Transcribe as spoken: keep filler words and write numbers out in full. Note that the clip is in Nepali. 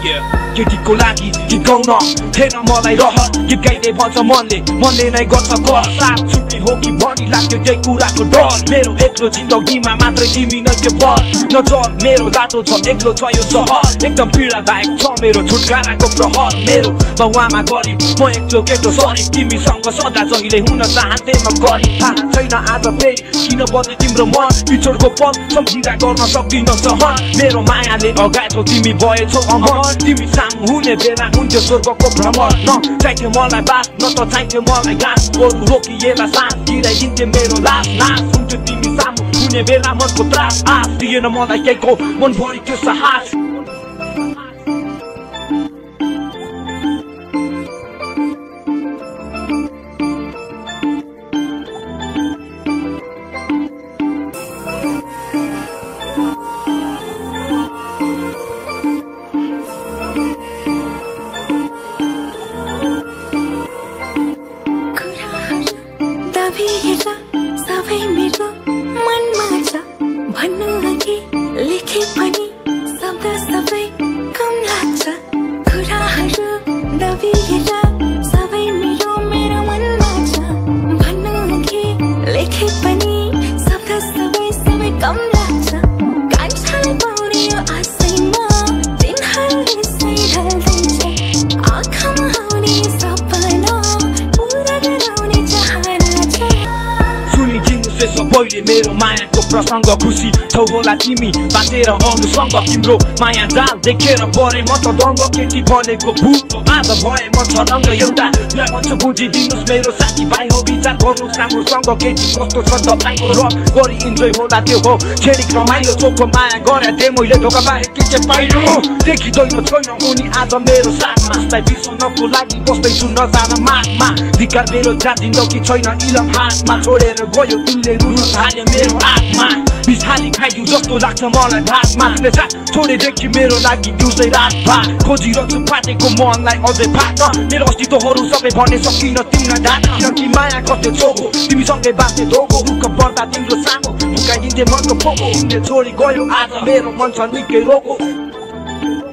केटीको लागि गीत गाउन थिएन मलाई रहर गीत गाइदै भन्छ मनले मनले नै गर्छ कर साथ छुट्ने हो कि भनी लाग्यो त्यही कुराको डर मेरो एक्लो जिन्दगीमा मात्रै तिमी नै के भर नजर मेरो बाटो छ एक्लो छ यो सहर एकदम पीडादायक छ मेरो छुटकाराको प्रहर मेरो बाउआमा गरिब म एक्लो केटो सरी तिमीसँग सदा जहिले हुन चाहन्थे म गरिब थाहा छैन आज फेरि किन बदले तिम्रो मन पिछोडको पल सम्झिँदा गर्न सक्दिन सहन मेरो मायाले अगाएको तिमी भएछौ अमर तिमी सामु हुने बेला हुन्थ्यो स्वर्गको भ्रमण न चाहिन्थ्यो मलाई बास न त चाहिन्थ्यो मलाई घाँस बरु रोकिएला सास गिराइदिन्थ्यो मेरो लास नास हुन्थ्यो तिमी सामु हुने बेला मनको त्रास आस दिएन मलाई केहीको मनभरि त्यो साहस सबै मेरो मनमा छ भन्नु अघि लेखे पनि शब्द सबै कम लाग्छ कुराहरू दबिएर सबै मेरो मेरो मनमा छ भन्नु अघि लेखे पनि शब्द सबै सबै कम लाग्छ कान्छालाई पाउने यो आशैमा दिनहरूले सैढल्दैछ आँखामा आउने सपना पुरा गराउने चाहना छ पहिले मेरो मायाको प्रसङ्ग खुसी छौ होला तिमी बाँचेर आउनुसँग तिम्रो माया जाल देखेर परे म त दङ्ग केटी बनेको भूत आज भए म छरङ्ग एउटा भन्छ बुझिदिनुहोस् मेरो साथी भाइ हो विचार गर्नुहोस् राम्रोसँग केटी कस्तो छ तपाईँको रक गरी इन्जोय होला त्यो हो छेडिक रमाइलो चोखो माया गरे थिएँ मैले धोका बाहेक के चाहिँ पाइनु देखिँदैन छैन उनी आज मेरो साथमा उसलाई बिर्सनको लागि बस्दैछु नजान मागमा धिक्कार मेरो जात जिन्दगी छैन इलम हातमा छोडेर गयो तिमीले रुनु थाल्यो मेरो आत्मा बिछाली खाइदिउ जस्तो लाग्छ मलाई भातमा तिमीले साथ छोडेदेखि मेरो लागि दिउँदै रात भात खोजिरहेछु फाटेको मनलाई अझै फाट्न मेरो अस्तित्वहरू सबै भन्ने सकिन तिमीलाई ढाक्न कि माया कस्तो छोको तिमीसँगै बाँच्ने धोको हुक्क पर्दा तिम्रो सानो हुकाइदिन्थे मनको फोको तिमीले छोडी गयो आज मेरो मन छ निकै रोको